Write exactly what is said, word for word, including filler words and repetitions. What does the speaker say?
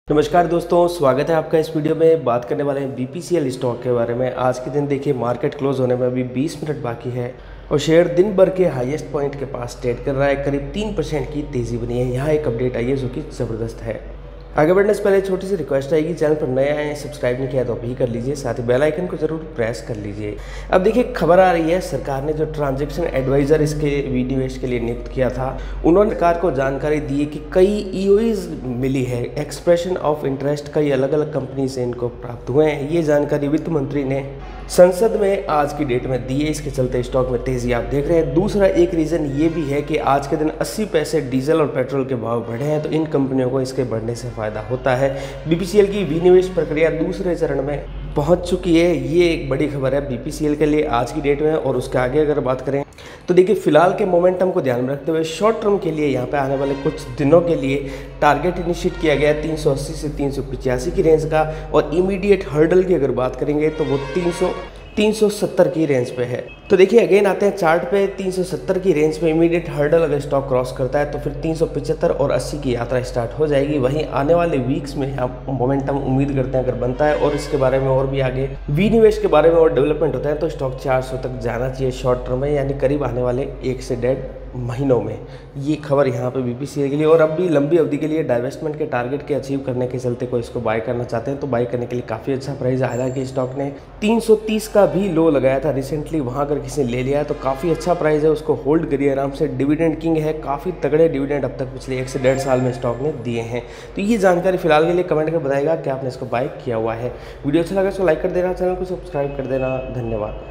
नमस्कार दोस्तों, स्वागत है आपका इस वीडियो में। बात करने वाले हैं बीपीसीएल स्टॉक के बारे में। आज के दिन देखिए मार्केट क्लोज होने में अभी बीस मिनट बाकी है और शेयर दिन भर के हाईएस्ट पॉइंट के पास ट्रेड कर रहा है। करीब तीन परसेंट की तेज़ी बनी है। यहाँ एक अपडेट आई है जो कि ज़बरदस्त है। आगे बढ़ने से पहले छोटी सी रिक्वेस्ट आएगी, चैनल पर नए आए हैं सब्सक्राइब नहीं किया तो अभी कर लीजिए, साथ ही बेल आइकन को जरूर प्रेस कर लीजिए। अब देखिए खबर आ रही है, सरकार ने जो ट्रांजैक्शन एडवाइज़र इसके विनिवेश के लिए नियुक्त किया था, उन्होंने सरकार को जानकारी दी है कि कई ईओईज मिली है, एक्सप्रेशन ऑफ इंटरेस्ट कई अलग अलग कंपनी से इनको प्राप्त हुए हैं। ये जानकारी वित्त मंत्री ने संसद में आज की डेट में दी है। इसके चलते स्टॉक में तेज़ी आप देख रहे हैं। दूसरा एक रीज़न ये भी है कि आज के दिन अस्सी पैसे डीजल और पेट्रोल के भाव बढ़े हैं, तो इन कंपनियों को इसके बढ़ने से फायदा होता है। बीपीसीएल की विनिवेश प्रक्रिया दूसरे चरण में पहुंच चुकी है। ये एक बड़ी खबर है बीपीसीएल के लिए आज की डेट में। और उसके आगे अगर बात करें तो देखिए फिलहाल के मोमेंटम को ध्यान में रखते हुए शॉर्ट टर्म के लिए यहाँ पे आने वाले कुछ दिनों के लिए टारगेट निश्चित किया गया है तीन सौ अस्सी से तीन सौ पचासी की रेंज का, और इमीडिएट हर्डल की अगर बात करेंगे तो वो तीन सौ तीन सौ सत्तर की रेंज पे है। तो देखिए अगेन आते हैं चार्ट पे, तीन सौ सत्तर की रेंज पे इमीडिएट हर्डल अगर स्टॉक क्रॉस करता है तो फिर तीन सौ पचहत्तर और अस्सी की यात्रा स्टार्ट हो जाएगी। वहीं आने वाले वीक्स में आप मोमेंटम उम्मीद करते हैं अगर बनता है और इसके बारे में और भी आगे विनिवेश के बारे में और डेवलपमेंट होता है तो स्टॉक चार सौ तक जाना चाहिए शॉर्ट टर्म में, यानी करीब आने वाले एक से डेढ़ महीनों में। ये खबर यहाँ पे बीपीसीएल के लिए। और अब भी लंबी अवधि के लिए डाइवेस्टमेंट के टारगेट के अचीव करने के चलते कोई इसको बाय करना चाहते हैं तो बाय करने के लिए काफ़ी अच्छा प्राइस है। हालांकि स्टॉक ने तीन सौ तीस का भी लो लगाया था रिसेंटली, वहाँ अगर किसी ने ले लिया है तो काफ़ी अच्छा प्राइस है, उसको होल्ड करिए आराम से। डिविडेंड किंग है, काफ़ी तगड़े डिविडेंड अब तक पिछले एक से डेढ़ साल में स्टॉक ने दिए हैं। तो ये जानकारी फिलहाल के लिए कमेंट कर बताएगा कि आपने इसको बाय किया हुआ है। वीडियो अच्छा लगा तो लाइक कर देना, चैनल को सब्सक्राइब कर देना। धन्यवाद।